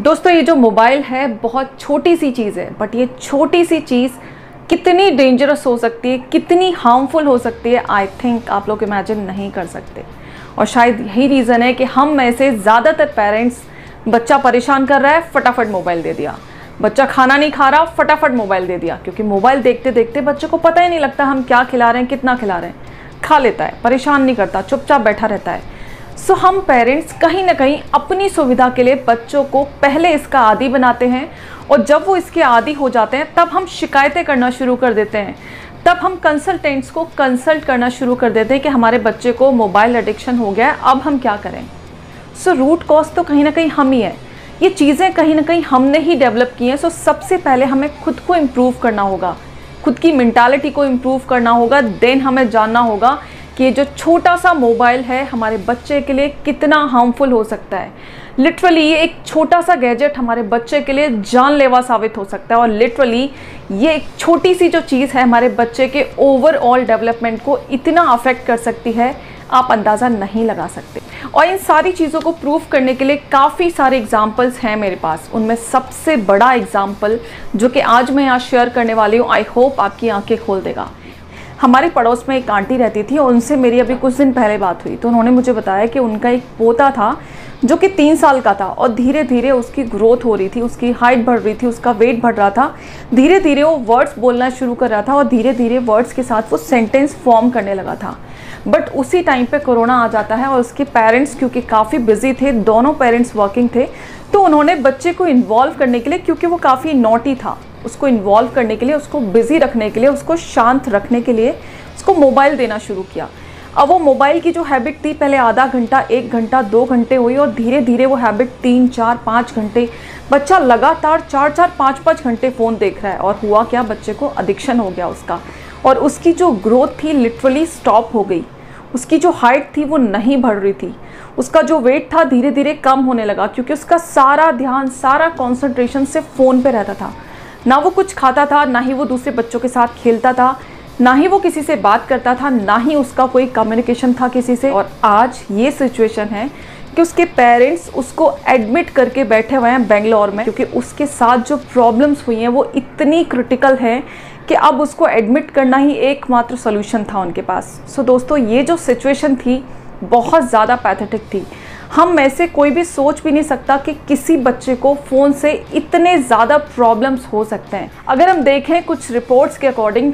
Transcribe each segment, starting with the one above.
दोस्तों ये जो मोबाइल है बहुत छोटी सी चीज़ है, बट ये छोटी सी चीज़ कितनी डेंजरस हो सकती है, कितनी हार्मफुल हो सकती है, आई थिंक आप लोग इमेजिन नहीं कर सकते। और शायद यही रीज़न है कि हम में से ज़्यादातर पेरेंट्स, बच्चा परेशान कर रहा है फटाफट मोबाइल दे दिया, बच्चा खाना नहीं खा रहा फटाफट मोबाइल दे दिया, क्योंकि मोबाइल देखते देखते बच्चे को पता ही नहीं लगता हम क्या खिला रहे हैं, कितना खिला रहे हैं। खा लेता है, परेशान नहीं करता, चुपचाप बैठा रहता है। सो हम पेरेंट्स कहीं ना कहीं अपनी सुविधा के लिए बच्चों को पहले इसका आदी बनाते हैं, और जब वो इसके आदी हो जाते हैं तब हम शिकायतें करना शुरू कर देते हैं। तब हम कंसल्टेंट्स को कंसल्ट करना शुरू कर देते हैं कि हमारे बच्चे को मोबाइल एडिक्शन हो गया है, अब हम क्या करें। सो रूट कॉज तो कहीं ना कहीं हम ही है, ये चीज़ें कहीं ना कहीं हमने ही डेवलप की हैं। सो सबसे पहले हमें खुद को इम्प्रूव करना होगा, खुद की मेंटालिटी को इम्प्रूव करना होगा। देन हमें जानना होगा कि ये जो छोटा सा मोबाइल है हमारे बच्चे के लिए कितना हार्मफुल हो सकता है। लिटरली ये एक छोटा सा गैजेट हमारे बच्चे के लिए जानलेवा साबित हो सकता है, और लिटरली ये एक छोटी सी जो चीज़ है हमारे बच्चे के ओवरऑल डेवलपमेंट को इतना अफेक्ट कर सकती है, आप अंदाज़ा नहीं लगा सकते। और इन सारी चीज़ों को प्रूव करने के लिए काफ़ी सारे एग्जाम्पल्स हैं मेरे पास। उनमें सबसे बड़ा एग्जाम्पल जो कि आज मैं यहाँ शेयर करने वाली हूँ, आई होप आपकी आंखें खोल देगा। हमारे पड़ोस में एक आंटी रहती थी और उनसे मेरी अभी कुछ दिन पहले बात हुई, तो उन्होंने मुझे बताया कि उनका एक पोता था जो कि 3 साल का था, और धीरे धीरे उसकी ग्रोथ हो रही थी, उसकी हाइट बढ़ रही थी, उसका वेट बढ़ रहा था, धीरे धीरे वो वर्ड्स बोलना शुरू कर रहा था, और धीरे धीरे वर्ड्स के साथ वो सेंटेंस फॉर्म करने लगा था। बट उसी टाइम पे कोरोना आ जाता है, और उसके पेरेंट्स क्योंकि काफ़ी बिजी थे, दोनों पेरेंट्स वर्किंग थे, तो उन्होंने बच्चे को इन्वॉल्व करने के लिए, क्योंकि वो काफ़ी नॉटी था, उसको इन्वॉल्व करने के लिए, उसको बिजी रखने के लिए, उसको शांत रखने के लिए उसको मोबाइल देना शुरू किया। अब वो मोबाइल की जो हैबिट थी पहले आधा घंटा, 1 घंटा, 2 घंटे हुई, और धीरे धीरे वो हैबिट 3, 4, 5 घंटे, बच्चा लगातार 4, 5 घंटे फ़ोन देख रहा है। और हुआ क्या, बच्चे को एडिक्शन हो गया उसका, और उसकी जो ग्रोथ थी लिटरली स्टॉप हो गई। उसकी जो हाइट थी वो नहीं बढ़ रही थी, उसका जो वेट था धीरे धीरे कम होने लगा, क्योंकि उसका सारा ध्यान, सारा कॉन्सेंट्रेशन सिर्फ फ़ोन पे रहता था। ना वो कुछ खाता था, ना ही वो दूसरे बच्चों के साथ खेलता था, ना ही वो किसी से बात करता था, ना ही उसका कोई कम्युनिकेशन था किसी से। और आज ये सिचुएशन है कि उसके पेरेंट्स उसको एडमिट करके बैठे हुए हैं बेंगलोर में, क्योंकि उसके साथ जो प्रॉब्लम्स हुई हैं वो इतनी क्रिटिकल है कि अब उसको एडमिट करना ही एकमात्र सोल्यूशन था उनके पास। सो दोस्तों ये जो सिचुएशन थी बहुत ज़्यादा पैथेटिक थी। हम में से कोई भी सोच भी नहीं सकता कि किसी बच्चे को फ़ोन से इतने ज़्यादा प्रॉब्लम्स हो सकते हैं। अगर हम देखें कुछ रिपोर्ट्स के अकॉर्डिंग,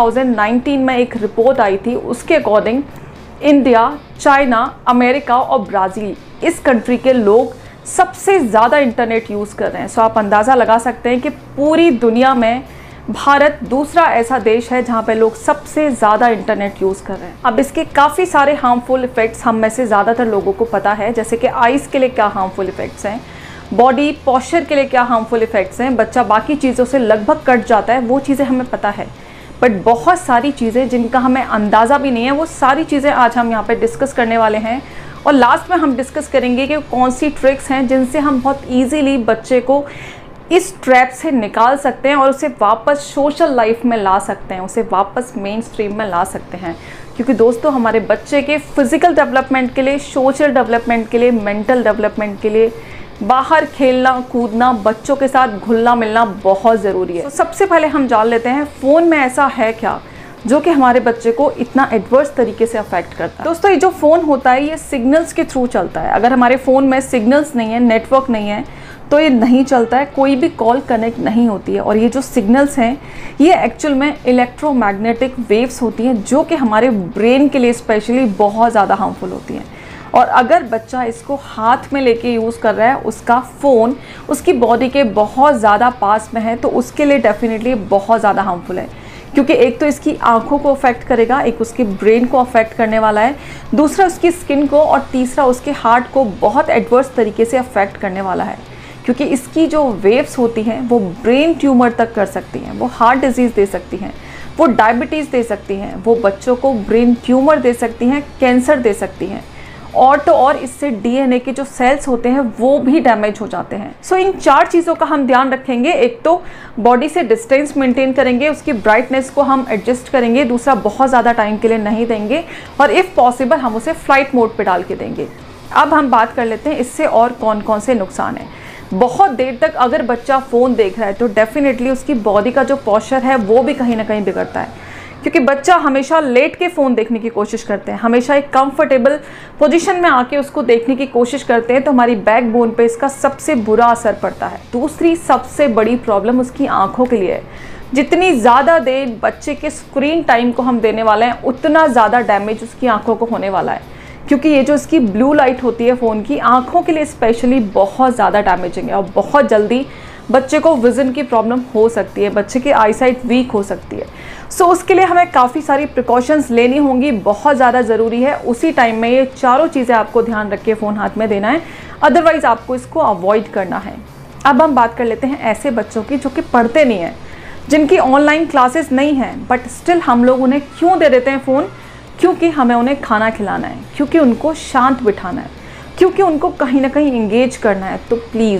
2019 में एक रिपोर्ट आई थी, उसके अकॉर्डिंग इंडिया, चाइना, अमेरिका और ब्राज़ील, इस कंट्री के लोग सबसे ज़्यादा इंटरनेट यूज़ कर रहे हैं। सो आप अंदाज़ा लगा सकते हैं कि पूरी दुनिया में भारत दूसरा ऐसा देश है जहाँ पे लोग सबसे ज़्यादा इंटरनेट यूज़ कर रहे हैं। अब इसके काफ़ी सारे हार्मफुल इफ़ेक्ट्स हम में से ज़्यादातर लोगों को पता है, जैसे कि आइज़ के लिए क्या हार्मफुल इफ़ेक्ट्स हैं, बॉडी पॉस्चर के लिए क्या हार्मफुल इफ़ेक्ट्स हैं, बच्चा बाकी चीज़ों से लगभग कट जाता है, वो चीज़ें हमें पता है। बट बहुत सारी चीज़ें जिनका हमें अंदाज़ा भी नहीं है, वो सारी चीज़ें आज हम यहाँ पर डिस्कस करने वाले हैं। और लास्ट में हम डिस्कस करेंगे कि कौन सी ट्रिक्स हैं जिनसे हम बहुत ईजीली बच्चे को इस ट्रैप से निकाल सकते हैं और उसे वापस सोशल लाइफ में ला सकते हैं, उसे वापस मेन स्ट्रीम में ला सकते हैं। क्योंकि दोस्तों हमारे बच्चे के फिज़िकल डेवलपमेंट के लिए, सोशल डेवलपमेंट के लिए, मेंटल डेवलपमेंट के लिए बाहर खेलना कूदना, बच्चों के साथ घुलना मिलना बहुत ज़रूरी है। तो सबसे पहले हम जान लेते हैं फ़ोन में ऐसा है क्या जो कि हमारे बच्चे को इतना एडवर्स तरीके से अफेक्ट करता है। दोस्तों ये जो फ़ोन होता है ये सिग्नल्स के थ्रू चलता है। अगर हमारे फ़ोन में सिग्नल्स नहीं है, नेटवर्क नहीं है, तो ये नहीं चलता है, कोई भी कॉल कनेक्ट नहीं होती है। और ये जो सिग्नल्स हैं ये एक्चुअल में इलेक्ट्रोमैग्नेटिक वेव्स होती हैं, जो कि हमारे ब्रेन के लिए स्पेशली बहुत ज़्यादा हार्मफुल होती हैं। और अगर बच्चा इसको हाथ में लेके यूज़ कर रहा है, उसका फ़ोन उसकी बॉडी के बहुत ज़्यादा पास में है, तो उसके लिए डेफिनेटली बहुत ज़्यादा हार्मफुल है। क्योंकि एक तो इसकी आंखों को अफेक्ट करेगा, एक उसके ब्रेन को अफेक्ट करने वाला है, दूसरा उसकी स्किन को, और तीसरा उसके हार्ट को बहुत एडवर्स तरीके से अफेक्ट करने वाला है। क्योंकि इसकी जो वेव्स होती हैं वो ब्रेन ट्यूमर तक कर सकती हैं, वो हार्ट डिजीज़ दे सकती हैं, वो डायबिटीज़ दे सकती हैं, वो बच्चों को ब्रेन ट्यूमर दे सकती हैं, कैंसर दे सकती हैं, और तो और इससे डीएनए के जो सेल्स होते हैं वो भी डैमेज हो जाते हैं। सो इन 4 चीज़ों का हम ध्यान रखेंगे। एक तो बॉडी से डिस्टेंस मेंटेन करेंगे, उसकी ब्राइटनेस को हम एडजस्ट करेंगे, दूसरा बहुत ज़्यादा टाइम के लिए नहीं देंगे, और इफ़ पॉसिबल हम उसे फ्लाइट मोड पे डाल के देंगे। अब हम बात कर लेते हैं इससे और कौन कौन से नुकसान हैं। बहुत देर तक अगर बच्चा फ़ोन देख रहा है तो डेफिनेटली उसकी बॉडी का जो पोस्चर है वो भी कहीं ना कहीं बिगड़ता है, क्योंकि बच्चा हमेशा लेट के फ़ोन देखने की कोशिश करते हैं, हमेशा एक कंफर्टेबल पोजीशन में आके उसको देखने की कोशिश करते हैं, तो हमारी बैकबोन पे इसका सबसे बुरा असर पड़ता है। दूसरी सबसे बड़ी प्रॉब्लम उसकी आँखों के लिए है। जितनी ज़्यादा देर बच्चे के स्क्रीन टाइम को हम देने वाले हैं उतना ज़्यादा डैमेज उसकी आँखों को होने वाला है, क्योंकि ये जो इसकी ब्लू लाइट होती है फ़ोन की, आँखों के लिए स्पेशली बहुत ज़्यादा डैमेजिंग है और बहुत जल्दी बच्चे को विज़न की प्रॉब्लम हो सकती है, बच्चे की आईसाइट वीक हो सकती है। सो उसके लिए हमें काफ़ी सारी प्रिकॉशंस लेनी होंगी, बहुत ज़्यादा ज़रूरी है। उसी टाइम में ये चारों चीज़ें आपको ध्यान रख के फ़ोन हाथ में देना है, अदरवाइज़ आपको इसको अवॉइड करना है। अब हम बात कर लेते हैं ऐसे बच्चों की जो कि पढ़ते नहीं हैं, जिनकी ऑनलाइन क्लासेस नहीं हैं, बट स्टिल हम लोग उन्हें क्यों दे देते हैं फ़ोन? क्योंकि हमें उन्हें खाना खिलाना है, क्योंकि उनको शांत बिठाना है, क्योंकि उनको कहीं ना कहीं इंगेज करना है। तो प्लीज़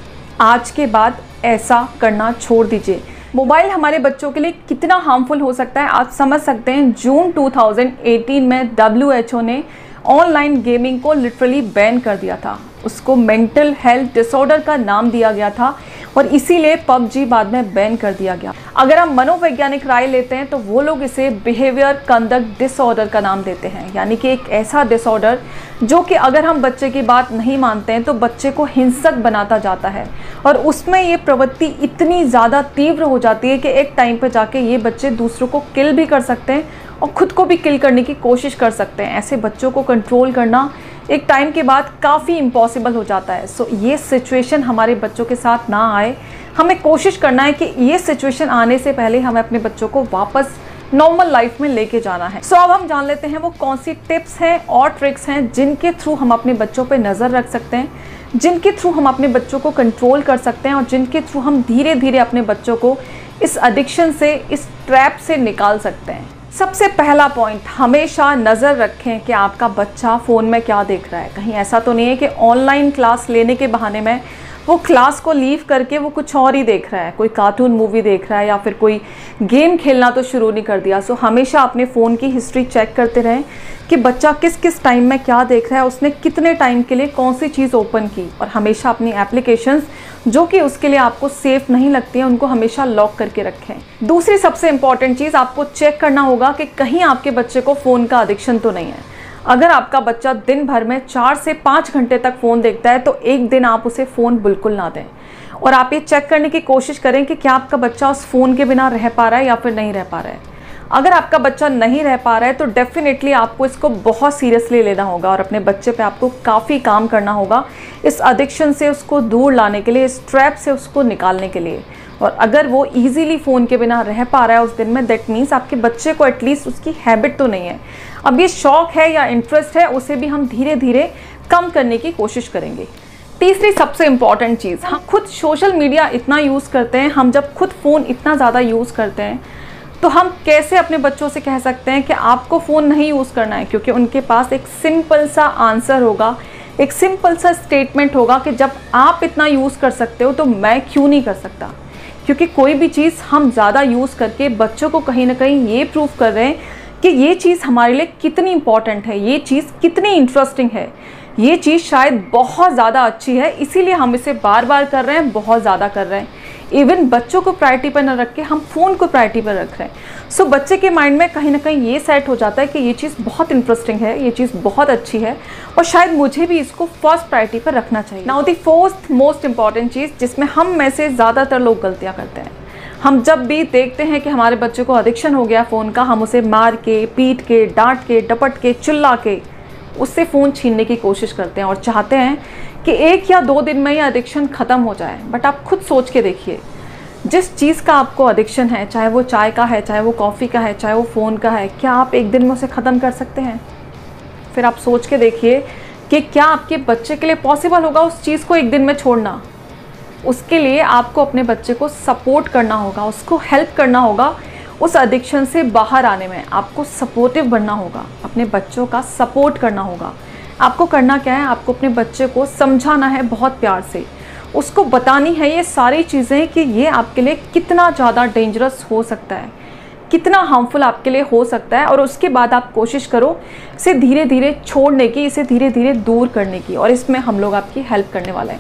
आज के बाद ऐसा करना छोड़ दीजिए। मोबाइल हमारे बच्चों के लिए कितना हार्मफुल हो सकता है आप समझ सकते हैं। जून 2018 में WHO ने ऑनलाइन गेमिंग को लिटरली बैन कर दिया था, उसको मेंटल हेल्थ डिसऑर्डर का नाम दिया गया था और इसीलिए PUBG बाद में बैन कर दिया गया। अगर हम मनोवैज्ञानिक राय लेते हैं तो वो लोग इसे बिहेवियर कंडक्ट डिसऑर्डर का नाम देते हैं, यानी कि एक ऐसा डिसऑर्डर जो कि अगर हम बच्चे की बात नहीं मानते हैं तो बच्चे को हिंसक बनाता जाता है और उसमें ये प्रवृत्ति इतनी ज़्यादा तीव्र हो जाती है कि एक टाइम पर जाके ये बच्चे दूसरों को किल भी कर सकते हैं और ख़ुद को भी किल करने की कोशिश कर सकते हैं। ऐसे बच्चों को कंट्रोल करना एक टाइम के बाद काफ़ी इम्पॉसिबल हो जाता है। सो ये सिचुएशन हमारे बच्चों के साथ ना आए, हमें कोशिश करना है कि ये सिचुएशन आने से पहले हमें अपने बच्चों को वापस नॉर्मल लाइफ में लेके जाना है। सो अब हम जान लेते हैं वो कौन सी टिप्स हैं और ट्रिक्स हैं जिनके थ्रू हम अपने बच्चों पे नज़र रख सकते हैं, जिनके थ्रू हम अपने बच्चों को कंट्रोल कर सकते हैं और जिनके थ्रू हम धीरे धीरे अपने बच्चों को इस एडिक्शन से, इस ट्रैप से निकाल सकते हैं। सबसे पहला पॉइंट, हमेशा नज़र रखें कि आपका बच्चा फ़ोन में क्या देख रहा है। कहीं ऐसा तो नहीं है कि ऑनलाइन क्लास लेने के बहाने में वो क्लास को लीव करके वो कुछ और ही देख रहा है, कोई कार्टून मूवी देख रहा है या फिर कोई गेम खेलना तो शुरू नहीं कर दिया। सो हमेशा अपने फ़ोन की हिस्ट्री चेक करते रहें कि बच्चा किस किस टाइम में क्या देख रहा है, उसने कितने टाइम के लिए कौन सी चीज़ ओपन की, और हमेशा अपनी एप्लीकेशंस जो कि उसके लिए आपको सेफ़ नहीं लगती हैं उनको हमेशा लॉक करके रखें। दूसरी सबसे इम्पॉर्टेंट चीज़, आपको चेक करना होगा कि कहीं आपके बच्चे को फ़ोन का एडिक्शन तो नहीं है। अगर आपका बच्चा दिन भर में 4 से 5 घंटे तक फ़ोन देखता है तो एक दिन आप उसे फ़ोन बिल्कुल ना दें और आप ये चेक करने की कोशिश करें कि क्या आपका बच्चा उस फ़ोन के बिना रह पा रहा है या फिर नहीं रह पा रहा है। अगर आपका बच्चा नहीं रह पा रहा है तो डेफिनेटली आपको इसको बहुत सीरियसली लेना होगा और अपने बच्चे पे आपको काफ़ी काम करना होगा इस एडिक्शन से उसको दूर लाने के लिए, इस ट्रैप से उसको निकालने के लिए। और अगर वो इजीली फ़ोन के बिना रह पा रहा है उस दिन में, दैट मीन्स आपके बच्चे को एटलीस्ट उसकी हैबिट तो नहीं है। अब ये शौक है या इंटरेस्ट है, उसे भी हम धीरे धीरे कम करने की कोशिश करेंगे। तीसरी सबसे इम्पॉर्टेंट चीज़, हम खुद सोशल मीडिया इतना यूज़ करते हैं, हम जब खुद फ़ोन इतना ज़्यादा यूज़ करते हैं तो हम कैसे अपने बच्चों से कह सकते हैं कि आपको फ़ोन नहीं यूज़ करना है, क्योंकि उनके पास एक सिंपल सा आंसर होगा, एक सिंपल सा स्टेटमेंट होगा कि जब आप इतना यूज़ कर सकते हो तो मैं क्यों नहीं कर सकता। क्योंकि कोई भी चीज़ हम ज़्यादा यूज़ करके बच्चों को कहीं ना कहीं ये प्रूव कर रहे हैं कि ये चीज़ हमारे लिए कितनी इंपॉर्टेंट है, ये चीज़ कितनी इंटरेस्टिंग है, ये चीज़ शायद बहुत ज़्यादा अच्छी है, इसीलिए हम इसे बार बार कर रहे हैं, बहुत ज़्यादा कर रहे हैं। इवन बच्चों को प्रायोरिटी पर न रख के हम फ़ोन को प्रायोरिटी पर रख रहे हैं। सो बच्चे के माइंड में कहीं ना कहीं ये सेट हो जाता है कि ये चीज़ बहुत इंटरेस्टिंग है, ये चीज़ बहुत अच्छी है और शायद मुझे भी इसको फर्स्ट प्रायोरिटी पर रखना चाहिए। Now the fourth most important चीज़ जिसमें हम में से ज़्यादातर लोग गलतियाँ करते हैं, हम जब भी देखते हैं कि हमारे बच्चे को एडिक्शन हो गया फ़ोन का, हम उसे मार के, पीट के, डांट के, डपट के, चिल्ला के उससे फ़ोन छीनने की कोशिश करते हैं और चाहते हैं कि 1 या 2 दिन में ये एडिक्शन ख़त्म हो जाए। बट आप खुद सोच के देखिए, जिस चीज़ का आपको एडिक्शन है, चाहे वो चाय का है, चाहे वो कॉफ़ी का है, चाहे वो फ़ोन का है, क्या आप एक दिन में उसे ख़त्म कर सकते हैं? फिर आप सोच के देखिए कि क्या आपके बच्चे के लिए पॉसिबल होगा उस चीज़ को एक दिन में छोड़ना। उसके लिए आपको अपने बच्चे को सपोर्ट करना होगा, उसको हेल्प करना होगा उस एडिक्शन से बाहर आने में। आपको सपोर्टिव बनना होगा, अपने बच्चों का सपोर्ट करना होगा। आपको करना क्या है, आपको अपने बच्चे को समझाना है बहुत प्यार से, उसको बतानी है ये सारी चीज़ें कि ये आपके लिए कितना ज़्यादा डेंजरस हो सकता है, कितना हार्मफुल आपके लिए हो सकता है। और उसके बाद आप कोशिश करो इसे धीरे धीरे छोड़ने की, इसे धीरे धीरे दूर करने की, और इसमें हम लोग आपकी हेल्प करने वाले हैं।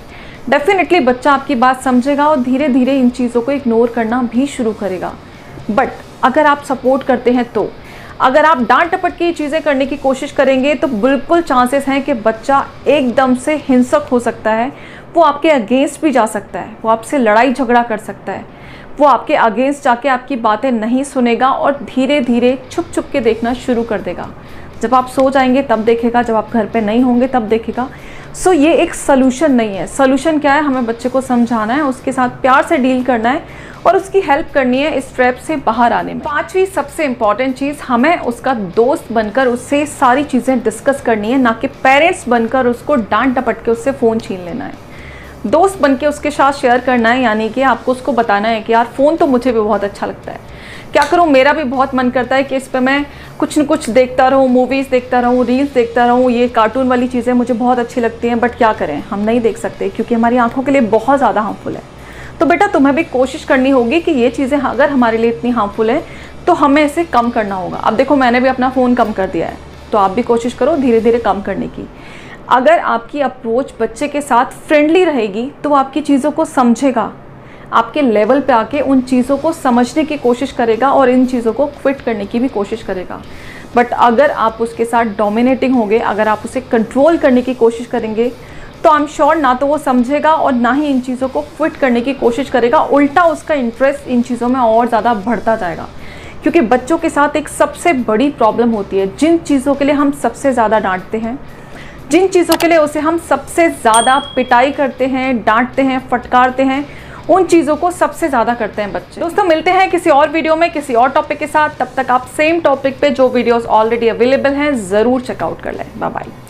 डेफिनेटली बच्चा आपकी बात समझेगा और धीरे धीरे इन चीज़ों को इग्नोर करना भी शुरू करेगा। बट अगर आप सपोर्ट करते हैं तो, अगर आप डांट टपट के ये चीज़ें करने की कोशिश करेंगे तो बिल्कुल चांसेस हैं कि बच्चा एकदम से हिंसक हो सकता है, वो आपके अगेंस्ट भी जा सकता है, वो आपसे लड़ाई झगड़ा कर सकता है, वो आपके अगेंस्ट जाके आपकी बातें नहीं सुनेगा और धीरे धीरे छुप छुप के देखना शुरू कर देगा। जब आप सो जाएंगे तब देखेगा, जब आप घर पे नहीं होंगे तब देखेगा। सो ये एक सलूशन नहीं है। सलूशन क्या है? हमें बच्चे को समझाना है, उसके साथ प्यार से डील करना है और उसकी हेल्प करनी है इस ट्रैप से बाहर आने में। पांचवी सबसे इंपॉर्टेंट चीज़, हमें उसका दोस्त बनकर उससे सारी चीज़ें डिस्कस करनी है, ना कि पेरेंट्स बनकर उसको डांट डपट के उससे फ़ोन छीन लेना है। दोस्त बन के उसके साथ शेयर करना है, यानी कि आपको उसको बताना है कि यार फ़ोन तो मुझे भी बहुत अच्छा लगता है, क्या करूँ, मेरा भी बहुत मन करता है कि इस पर मैं कुछ न कुछ देखता रहूँ, मूवीज़ देखता रहूँ, रील्स देखता रहूँ, ये कार्टून वाली चीज़ें मुझे बहुत अच्छी लगती हैं, बट क्या करें, हम नहीं देख सकते क्योंकि हमारी आंखों के लिए बहुत ज़्यादा हार्मफुल है। तो बेटा तुम्हें भी कोशिश करनी होगी कि ये चीज़ें अगर हमारे लिए इतनी हार्मफुल है तो हमें इसे कम करना होगा। अब देखो मैंने भी अपना फ़ोन कम कर दिया है, तो आप भी कोशिश करो धीरे धीरे कम करने की। अगर आपकी अप्रोच बच्चे के साथ फ्रेंडली रहेगी तो वो आपकी चीज़ों को समझेगा, आपके लेवल पे आके उन चीज़ों को समझने की कोशिश करेगा और इन चीज़ों को क्विट करने की भी कोशिश करेगा। बट अगर आप उसके साथ डोमिनेटिंग होंगे, अगर आप उसे कंट्रोल करने की कोशिश करेंगे, तो आई एम श्योर ना तो वो समझेगा और ना ही इन चीज़ों को क्विट करने की कोशिश करेगा, उल्टा उसका इंटरेस्ट इन चीज़ों में और ज़्यादा बढ़ता जाएगा। क्योंकि बच्चों के साथ एक सबसे बड़ी प्रॉब्लम होती है, जिन चीज़ों के लिए हम सबसे ज़्यादा डांटते हैं, जिन चीज़ों के लिए उसे हम सबसे ज़्यादा पिटाई करते हैं, डांटते हैं, फटकारते हैं, उन चीज़ों को सबसे ज़्यादा करते हैं बच्चे। दोस्तों मिलते हैं किसी और वीडियो में किसी और टॉपिक के साथ, तब तक आप सेम टॉपिक पे जो वीडियोस ऑलरेडी अवेलेबल हैं ज़रूर चेकआउट कर लें। Bye bye.